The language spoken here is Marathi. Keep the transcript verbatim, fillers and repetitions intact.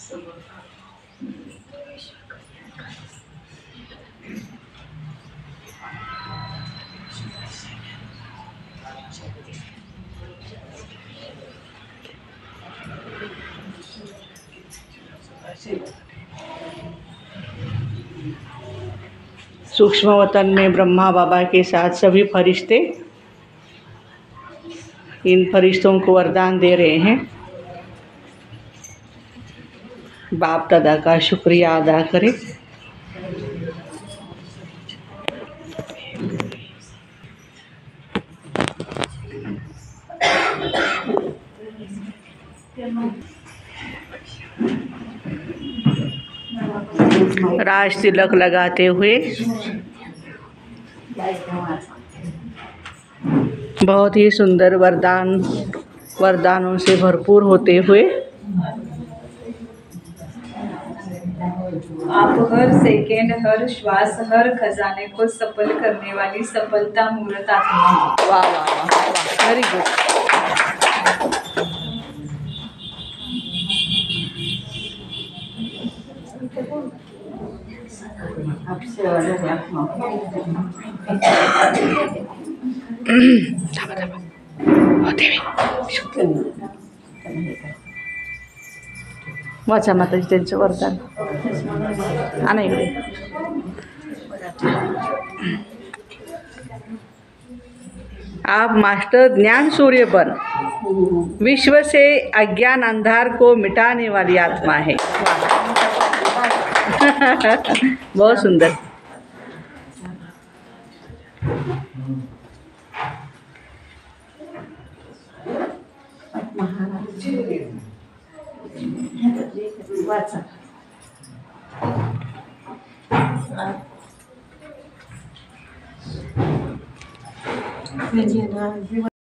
सूक्ष्म वतन में ब्रह्मा बाबा के साथ सभी फरिश्ते इन फरिश्तों को वरदान दे रहे हैं। बाप दादा का शुक्रिया अदा करें। राज तिलक लगाते हुए बहुत ही सुंदर वरदान वरदानों से भरपूर होते हुए आप हर सेकेंड, हर श्वास, हर खजाने को सफल करने वाली सफलता मूर्त आत्मा। वाह वाह वाह वाह, वेरी गुड। वाचा माताजी त्यांचं वरदान आणा इकडे। आप मास्टर ज्ञान सूर्य बन, विश्व से अज्ञान अंधार को मिटाने वाली आत्मा है। बहुत सुंदर।